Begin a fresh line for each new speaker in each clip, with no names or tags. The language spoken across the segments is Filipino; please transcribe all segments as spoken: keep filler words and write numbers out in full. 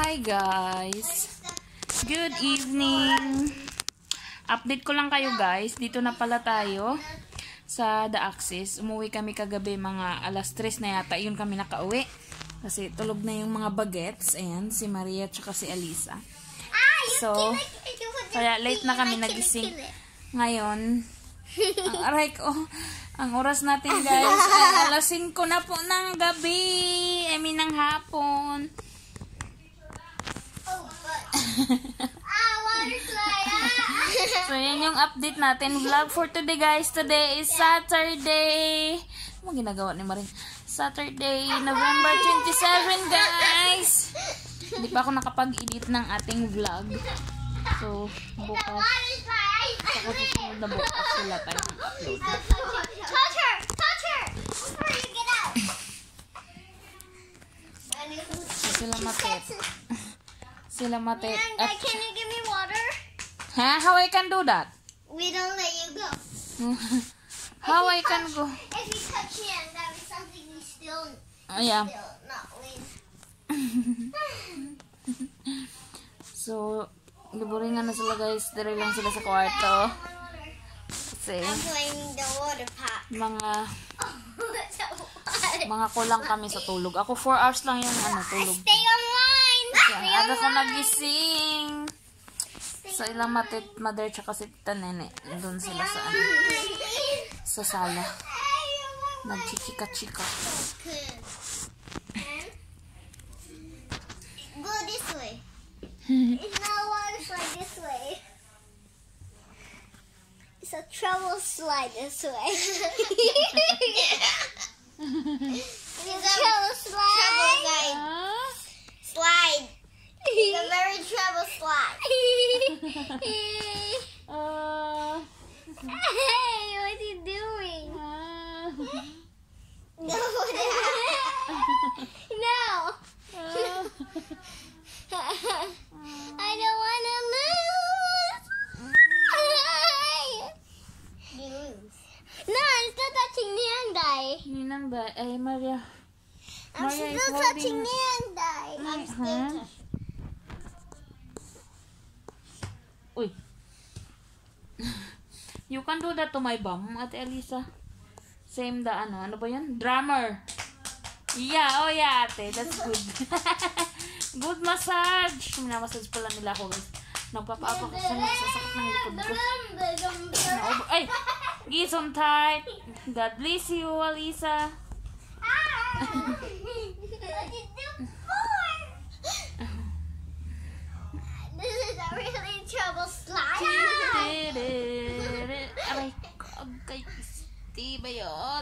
Hi guys, good evening. Update ko lang kayo guys, dito na pala tayo sa The Axis. Umuwi kami kagabi mga alas tres na yata, yun kami nakauwi kasi tulog na yung mga bagets. Ayan, si Maria tsaka si Alisa. So kaya late na kami nagising ngayon. Ang aray ko, ang oras natin guys ay alas singko na po ng gabi, I mean ng hapon. So yan yung update natin, vlog for today guys. Today is Saturday. Ano ginagawa ni Marin? Saturday, November twenty-seven guys. Hindi pa ako nakapag-edit ng ating vlog. So bukas, saka susunod na bukas sila tayo upload.
Touch her! Touch her! Before you get out!
Sila matet. Sila matet.
At can you give me water?
Huh? How I can do that?
We don't let you go.
How I
touch,
can go?
If you touch him, that is something we still,
Oh yeah.
still not win.
So, liburingan na sila guys. Dire lang sila sa kwarto. Kasi
I'm playing the water pop.
mga
So
mga kulang kami sa tulog. Ako four hours lang yung ano, tulog.
Stay online!
Kasi ang
Stay
aga ko
online!
nagising. So, ilang matit, mother, tsaka si tita nene. Doon sila sa ano, sa sala. Nagchichika-chika.
Go this way. It's not water slide this way. It's a trouble slide this way. It's a trouble slide.
Ah?
Slide. It's a very trouble slide.
Ah.
Hey, what are you doing?
Ah.
No. No. I don't want to lose. Lose. No, I'm still touching Niangdai.
Ninang ba? Ay, Maria.
I'm
Maria is
still
holding-
touching Niangdai. I'm still
Huh?
touching.
Uy. You can do that to my bum, Ate Elisa. Same the ano. Ano ba yan? Drummer. Yeah, oh yeah, ate. That's good. Good massage. Minamassage pala nila ako guys. Nagpapa-up ako sa nagsasakit ng likod ko. Naubo- Ay! Gison tight. God bless you, Alisa.
This is a really trouble slide.
Aray ko, agay isti bayot.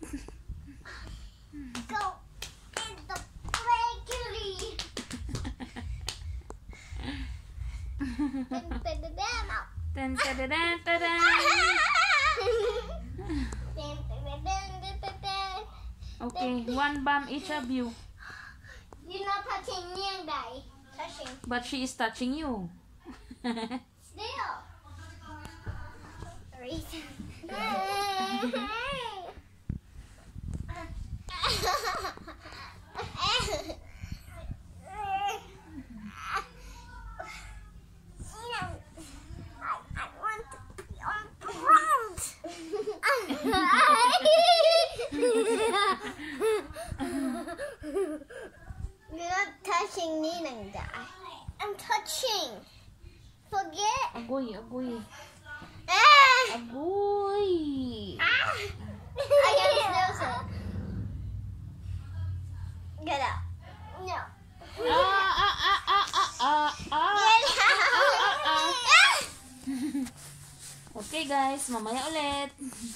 Go in the bakery.
Tan tadadan tadan. Okay, one bum each of you.
You're not touching Niangdai. Touching.
But she is touching you.
Still. I want to be on front. You're not touching Niangdai. I'm touching. Forget.
Agoy, agoy.
Ah!
Agoy.
I can snooze it. Get out. No.
Ah, ah, ah, ah, ah, ah, ah.
Get out.
Okay guys, mamaya ulit.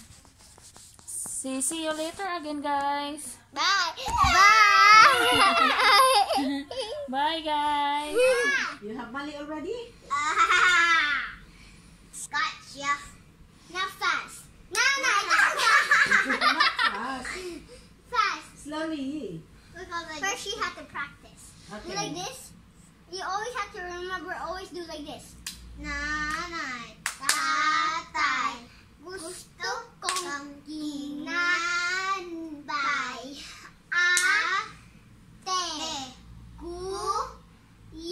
See, see you later again guys.
Bye. Bye.
Bye guys.
You have money already?
Ah. Scotch, yeah. Now fast. No, no, no, no.
Fast.
Fast.
Slowly.
First, you have to practice. Do
Okay.
like this. You always have to remember, always do like this. Nanay, tatay, gusto kong ginanbay. Ate, ku,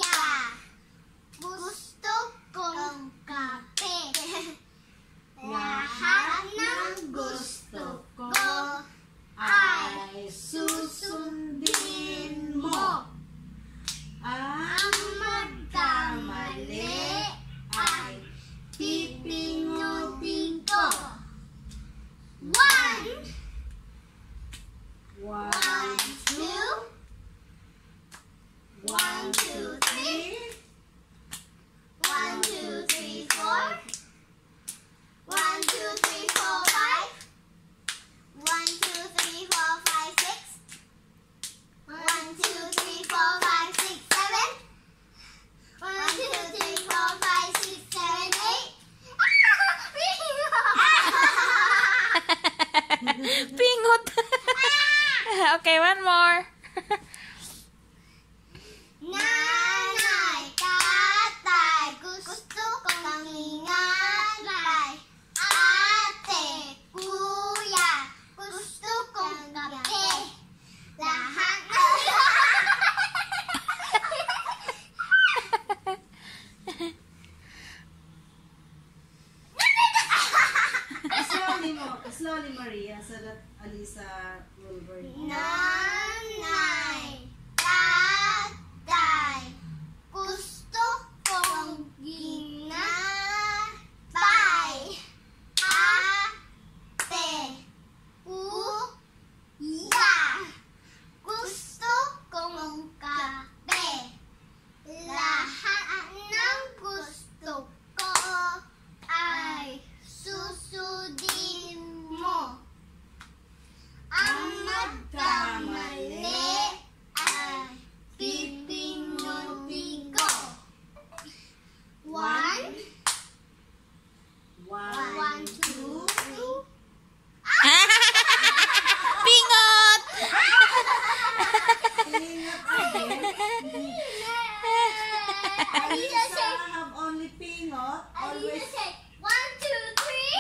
Pingot. Okay, one more.
Nanay, tatay, gusto kong ingay. Ate, kuya, gusto kong kape. Lahat
Slowly mo. Slowly, Maria, so that Alisa will burn.
Nanay, tatay, gusto kong ginapay. Ate, kuya, gusto kong kape. Lahat ng gusto ko ay susundin mo. Ang magkamali ay pipinutin ko. One,
One,
one, two, two.
Pingot.
Alisa
Alisa
say,
have only pingot.
Alisa
Always.
say, one, two, three.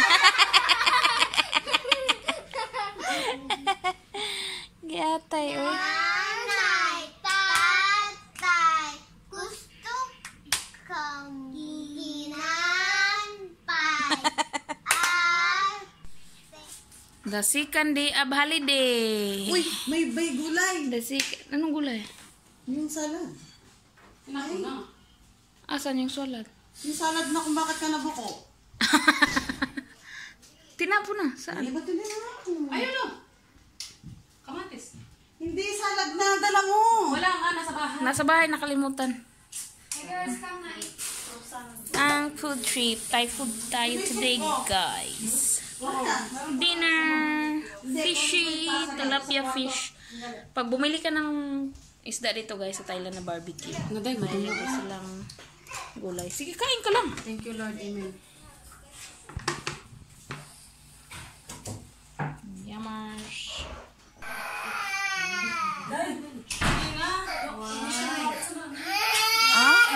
Gatay, oy.
Nanay, tatay, gusto kong ginampay. Ate,
The second day of holiday.
Uy, may bay gulay.
The sec- Anong gulay?
Yung salad. Ay,
Asan yung salad?
yung salad na kung bakit ka nabuko.
Tinapo na. Saan?
Ay, ba't hindi na ako?
Ayun o. Kamatis.
Hindi, salad na. Dala mo.
Wala nga, nasa bahay.
Nasa bahay, nakalimutan. Ang food trip. Thai food tayo today, guys. Dinner. Fishy. Tilapia fish. Pag bumili ka ng isda dito, guys, sa Thailand na barbecue.
Naday,
May
gutom na.
silang gulay. Sige, kain ka lang.
Thank you, Lord. Amen.
Yamash. Ah?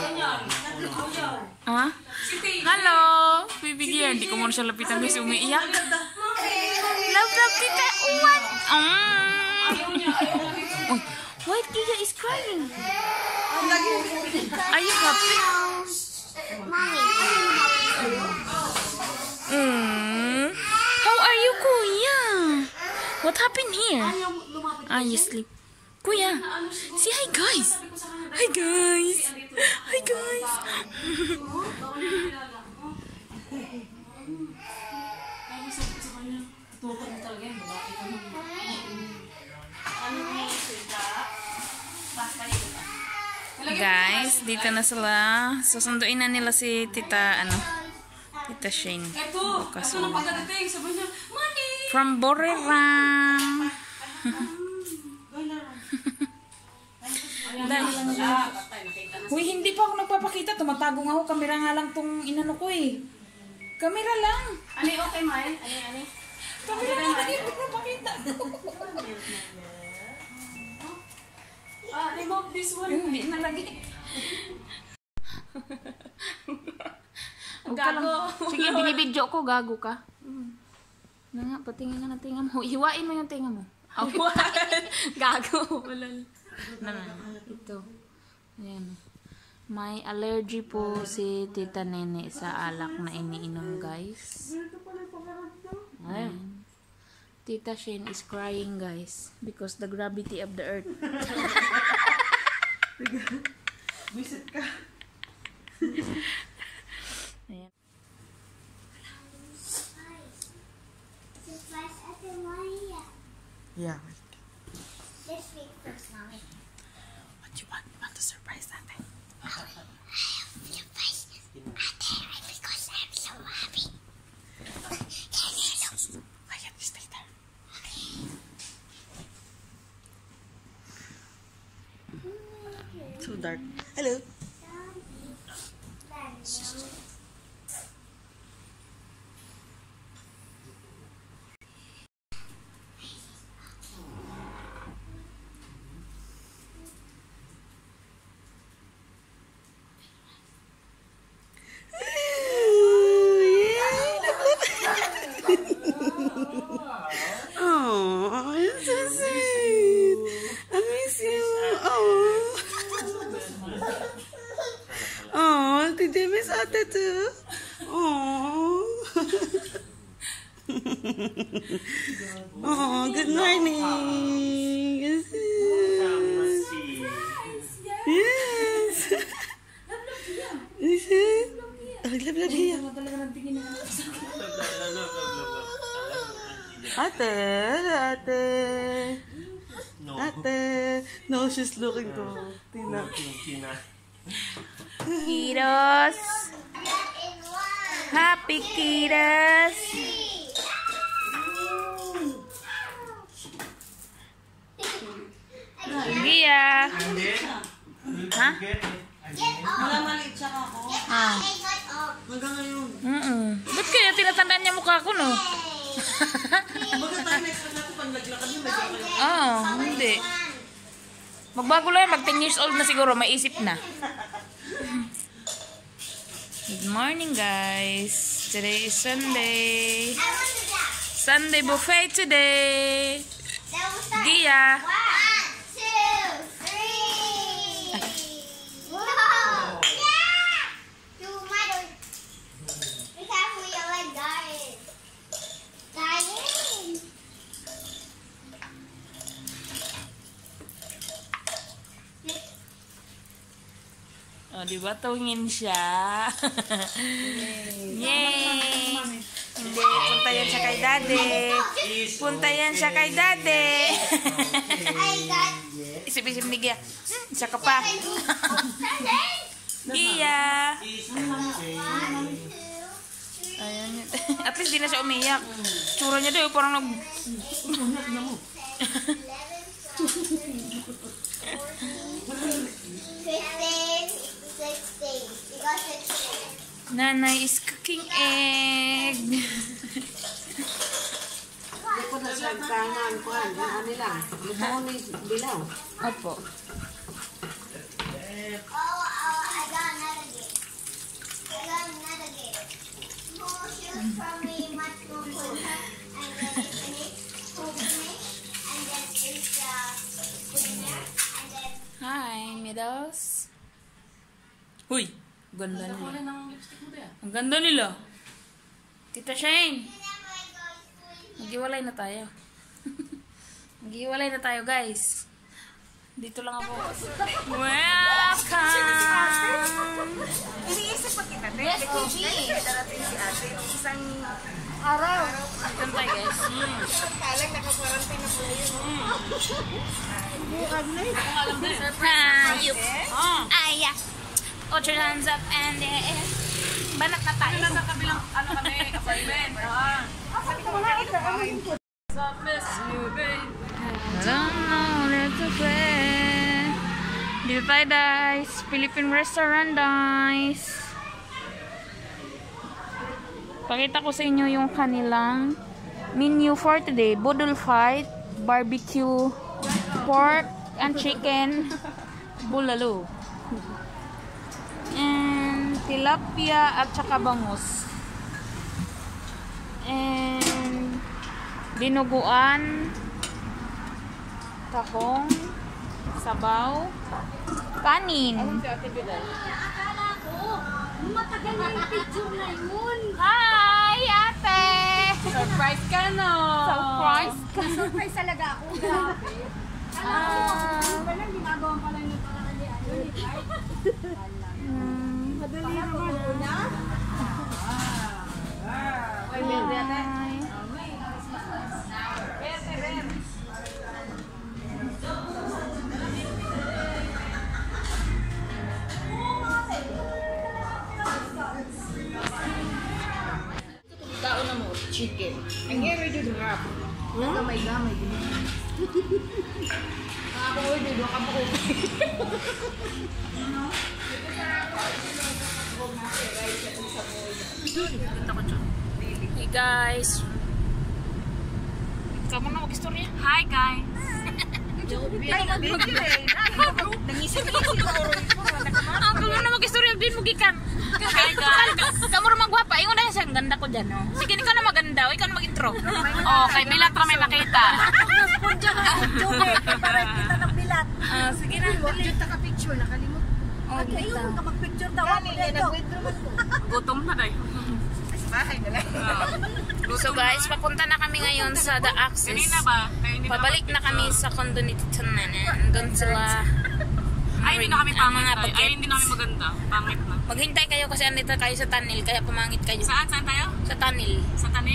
Ah? Hello! Bibigyan. Hindi ko muna siya lapitan kasi umiiyak. Love, love, tita. What? Um. Uy, why Tia is crying? Are you happy?
Mommy.
Mm. How are you, Kuya? What happened here? Ah, you sleep. Kuya, say hi, guys. Hi, guys. Hi, guys. Guys, dito na sila. Susunduin na nila si Tita, ano, Tita Shane.
Ito,
Bukas
ito nang pagdating. Sabi niya, Money!
from Boriram. Dahil Uy, hindi pa ako nagpapakita. Tumatago nga ako. Kamera nga lang tong inano ko eh. Kamera lang.
Ani, okay, May? Ani, ani?
Kamera lang. Hindi ko napakita.
Ah, remove this one.
Hindi na lagi. Huwag ka lang. Sige, binibidyo ko. Gago ka. Na nga, patingin nga na tinga mo. Hiwain mo yung tinga mo. Gago. Wala. Na nga. Ito. Ayan. May allergy po si Tita Nene sa alak na iniinom, guys. Ayan. Tita Shane is crying, guys, because the gravity of the earth.
Visit ka.
Ayan.
Surprise Ate Maria.
Yeah.
This week first, Mommy.
What you want? You want to surprise natin?
Surprise Ate because I'm so happy. Can you look?
Ayan, stay there.
So dark. Hello. ate too. Oh. Oh, good morning. Yes. Yes. Love, love, yeah. Ate, ate. Ate. No, she's looking to Tina.
Kiddos. Happy kiddos. Gia. Hah?
Malamaliit siya ako.
Ah.
Hanggang ngayon.
Mm-mm. Ba't kaya tinatandaan niya mukha ko, no?
Baga tayo next time natin pag naglakad yun, naglakad yun.
Oo, hindi. Magbago lang yan, mag ten years old na siguro, maisip na. Good morning, guys. Today is Sunday. Sunday buffet today. Gia.
One, two, three. Whoa. Yeah. You might. Be careful, you're like dying. Dying.
Oh, di ba tungin siya? Yay! Hindi, punta yan siya kay daddy. Punta yan siya kay daddy.
I got.
Isip-isip ni Gia. Hmm, siya ka pa. Gia! Ayan yun. At least di na siya umiyak. Tsura niya daw, parang nag...
Fifteen, sixteen. You got sixteen.
Nanay is cooking egg.
Hindi ko na sa tangan ko. Ano lang. Lumaw ni Bilaw.
Opo.
Oh, oh, I got another game. I got another game. More shoes from me, much more closer. And then it's finish, full finish. And then it's uh, winner. And then
Hi, Middles. Huy, ganda nila.
Wala nang lipstick mo tayo.
Ang ganda nila. Tita Shane,
whenever I go to school,
maghiwalay na tayo. Maghiwalay na tayo, guys. Dito lang ako. Welcome!
Iniisip pa kita, Ate. Yes, Gigi. Darating si Ate nung isang
Araw. Dito tayo, guys. Mm.
talang naka-quarantine na pala yun.
Hayop. Oh. Aya. Put your hands up and then... Banat na tayo.
Ano sa kabilang, ano kami, apartment. Ah. Sabi ko mga ito bahay. Stop miss you, babe.
I don't know where to play. Dito tayo, guys. Philippine restaurant, guys. Pakita ko sa inyo yung kanilang menu for today. Budol fight, barbecue, pork and chicken, bulalo. And tilapia at saka bangus. And dinuguan, tahong, sabaw, kanin.
akala ko, matagal na yung picture na yun.
Hi, ate!
Surprise ka, no?
Surprise ka.
Surprise talaga ako. Grabe.
Ah,
Wala, ginagawa pala nyo para kali ano ni Clark.
mm,
Madali naman una.
Ay, berde ate.
hi.
Berde, berde.
Tao na mo, chicken. Ang here we do the wrap. Gamay-gamay. Ako ko dito, ako ko.
Hey guys. Kamu na mag-istorya? Hi guys.
Ay, nag-video eh. Nangisip-isip na oras ko.
Ah, kamu na mag-istorya din mo gikan. Hi guys. Kamu ra magwapa, ingon na siya ang ganda ko diyan, no. Sige, ikaw na maganda, ikaw na mag-intro. Oh, kay bilat ra may makita.
Para kita ng bilat.
Ah, sige na.
Huwag dito ka-picture, nakalimot.
Oh, kita.
Mag-picture daw ako dito.
Gutom na dahil.
Bahay na lang.
So guys, papunta na kami ngayon sa The Access.
Kanina ba? Kaya hindi
Pabalik na kami sa condo ni Tita Nana. Doon sila.
Ay, hindi na kami
ang
pangit.
mga
Ay,
bagets.
hindi na kami maganda. Pangit na.
Maghintay kayo kasi andito kayo sa tunnel, kaya pumangit kayo.
Saan? Saan tayo?
Sa tunnel.
Sa tani?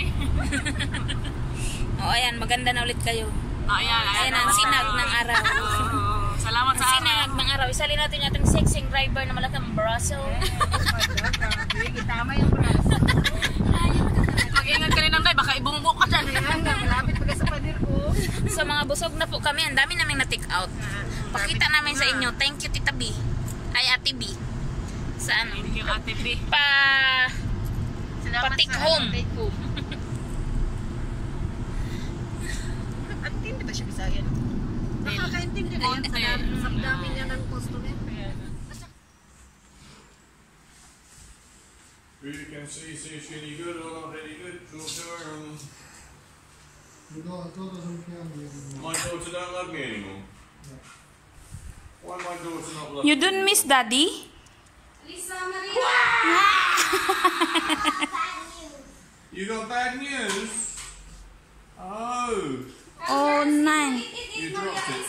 O ayan, maganda na ulit kayo.
Ah, ayan, ayan.
Ayan ang sinag ng araw.
Oo. Salamat
Ang
sa araw.
sinag ng araw. Isalin natin yung ating sexing driver na malaking braso.
Tama yung braso.
Mag-ingat ka rin ng day, baka ibunggo ka dyan.
Ayan nga, malapit pa sa padir ko.
Sa mga busog na po kami, ang dami namin na-take out. Pakita namin sa inyo. Thank you, Tita B. Ay, Ate B. Sa ano?
Thank you, Ate B.
Pa... Pa-take home.
Take home. At hindi ba siya Bisaya? Nakakaintindi na yan sa dami, sa dami niya ng customer.
You can see, see, skinny good, all pretty good, short term. My daughter don't love me anymore. Why my daughter not love me?
You don't miss Daddy?
Lisa Maria! Bad news.
You got bad news? Oh,
Oh, nice.
you dropped it.